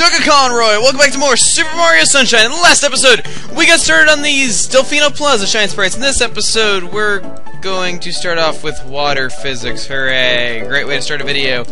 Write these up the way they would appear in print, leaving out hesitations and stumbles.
Chugga Conroy! Welcome back to more Super Mario Sunshine. In the last episode, we got started on these Delfino Plaza Shine Sprites. In this episode, we're going to start off with water physics. Hooray! Great way to start a video.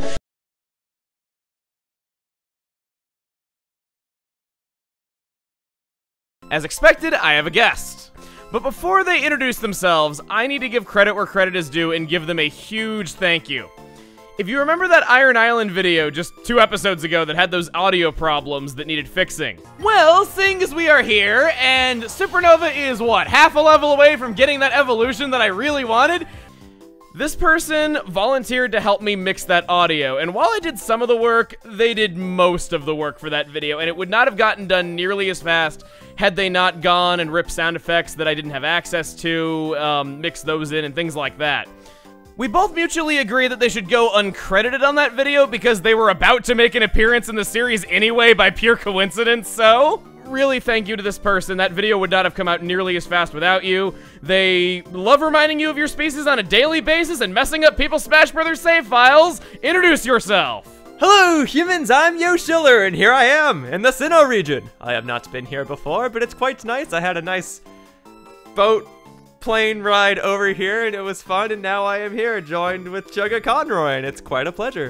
As expected, I have a guest. But before they introduce themselves, I need to give credit where credit is due and give them a huge thank you. If you remember that Iron Island video just 2 episodes ago that had those audio problems that needed fixing, well, seeing as we are here, and Supernova is, what, half a level away from getting that evolution that I really wanted, this person volunteered to help me mix that audio, and while I did some of the work, they did most of the work for that video, and it would not have gotten done nearly as fast had they not gone and ripped sound effects that I didn't have access to, mix those in, and things like that. We both mutually agree that they should go uncredited on that video because they were about to make an appearance in the series anyway by pure coincidence, so really thank you to this person. That video would not have come out nearly as fast without you. They love reminding you of your species on a daily basis and messing up people's Smash Brothers save files. Introduce yourself. Hello, humans! I'm Yo Schiller, and here I am, in the Sinnoh region. I have not been here before, but it's quite nice. I had a nice plane ride over here, and it was fun, and now I am here, joined with Chugga Conroy, and it's quite a pleasure.